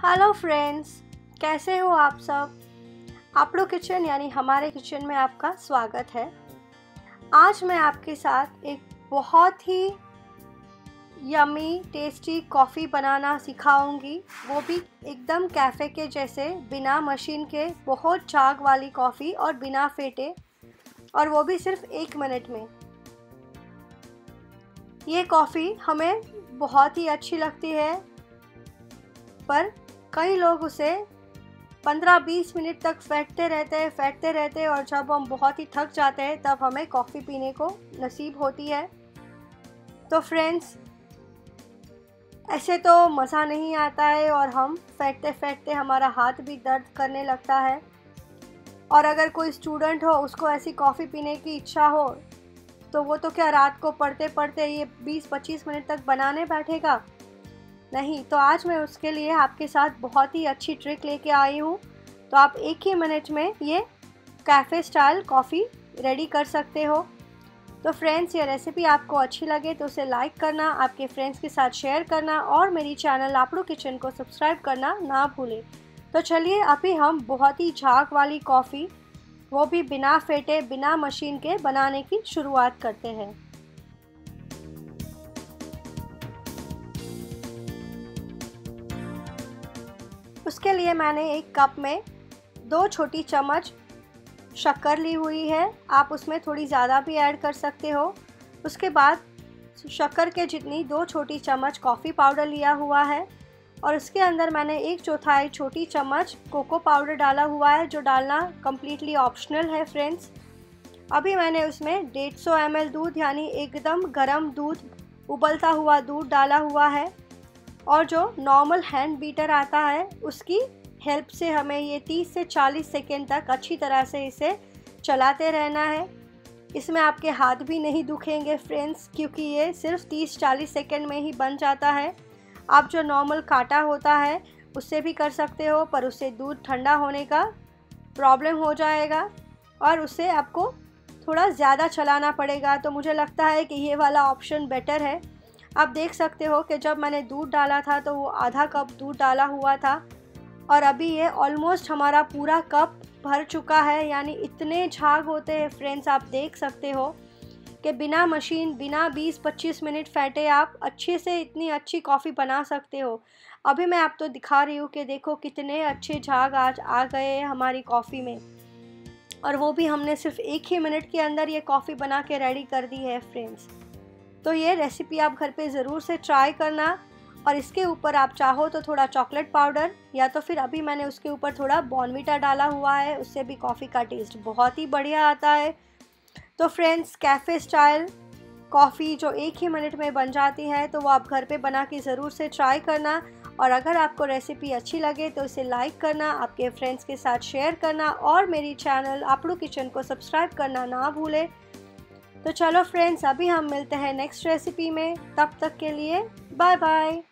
Hello friends, कैसे हो आप सब। आपड़ो किचन यानी हमारे किचन में आपका स्वागत है। आज मैं आपके साथ एक बहुत ही यमी टेस्टी कॉफ़ी बनाना सिखाऊंगी, वो भी एकदम कैफ़े के जैसे, बिना मशीन के, बहुत झाग वाली कॉफ़ी और बिना फेंटे, और वो भी सिर्फ 1 मिनट में। ये कॉफ़ी हमें बहुत ही अच्छी लगती है, पर कई लोग उसे 15-20 मिनट तक फेंटते रहते हैं और जब हम बहुत ही थक जाते हैं तब हमें कॉफ़ी पीने को नसीब होती है। तो फ्रेंड्स, ऐसे तो मज़ा नहीं आता है और हम फेंटते फेंटते हमारा हाथ भी दर्द करने लगता है। और अगर कोई स्टूडेंट हो, उसको ऐसी कॉफ़ी पीने की इच्छा हो, तो वो तो क्या रात को पढ़ते पढ़ते ये 20-25 मिनट तक बनाने बैठेगा? नहीं। तो आज मैं उसके लिए आपके साथ बहुत ही अच्छी ट्रिक लेके आई हूँ। तो आप 1 ही मिनट में ये कैफ़े स्टाइल कॉफ़ी रेडी कर सकते हो। तो फ्रेंड्स, ये रेसिपी आपको अच्छी लगे तो उसे लाइक करना, आपके फ्रेंड्स के साथ शेयर करना और मेरी चैनल आपड़ो किचन को सब्सक्राइब करना ना भूलें। तो चलिए अभी हम बहुत ही झाग वाली कॉफ़ी, वो भी बिना फेंटे, बिना मशीन के, बनाने की शुरुआत करते हैं। उसके लिए मैंने 1 कप में 2 छोटी चम्मच शक्कर ली हुई है। आप उसमें थोड़ी ज़्यादा भी ऐड कर सकते हो। उसके बाद शक्कर के जितनी 2 छोटी चम्मच कॉफ़ी पाउडर लिया हुआ है और उसके अंदर मैंने 1/4 छोटी चम्मच कोको पाउडर डाला हुआ है, जो डालना कम्प्लीटली ऑप्शनल है फ्रेंड्स। अभी मैंने उसमें 150 ml दूध, यानी एकदम गर्म दूध, उबलता हुआ दूध डाला हुआ है। और जो नॉर्मल हैंड बीटर आता है, उसकी हेल्प से हमें ये 30 से 40 सेकेंड तक अच्छी तरह से इसे चलाते रहना है। इसमें आपके हाथ भी नहीं दुखेंगे फ्रेंड्स, क्योंकि ये सिर्फ 30-40 सेकेंड में ही बन जाता है। आप जो नॉर्मल काटा होता है उससे भी कर सकते हो, पर उससे दूध ठंडा होने का प्रॉब्लम हो जाएगा और उससे आपको थोड़ा ज़्यादा चलाना पड़ेगा। तो मुझे लगता है कि ये वाला ऑप्शन बेटर है। आप देख सकते हो कि जब मैंने दूध डाला था तो वो आधा कप दूध डाला हुआ था और अभी ये ऑलमोस्ट हमारा पूरा कप भर चुका है। यानी इतने झाग होते हैं फ्रेंड्स, आप देख सकते हो कि बिना मशीन, बिना 20-25 मिनट फेंटे आप अच्छे से इतनी अच्छी कॉफ़ी बना सकते हो। अभी मैं आपको दिखा रही हूँ कि देखो कितने अच्छे झाग आज आ गए हैं हमारी कॉफ़ी में, और वो भी हमने सिर्फ 1 ही मिनट के अंदर ये कॉफ़ी बना के रेडी कर दी है फ्रेंड्स। तो ये रेसिपी आप घर पे ज़रूर से ट्राई करना। और इसके ऊपर आप चाहो तो थोड़ा चॉकलेट पाउडर, या तो फिर अभी मैंने उसके ऊपर थोड़ा बॉर्नवीटा डाला हुआ है, उससे भी कॉफ़ी का टेस्ट बहुत ही बढ़िया आता है। तो फ्रेंड्स, कैफ़े स्टाइल कॉफ़ी जो 1 ही मिनट में बन जाती है, तो वो आप घर पे बना के ज़रूर से ट्राई करना। और अगर आपको रेसिपी अच्छी लगे तो इसे लाइक करना, आपके फ्रेंड्स के साथ शेयर करना और मेरी चैनल आपड़ो किचन को सब्सक्राइब करना ना भूलें। तो चलो फ्रेंड्स, अभी हम मिलते हैं नेक्स्ट रेसिपी में। तब तक के लिए बाय बाय।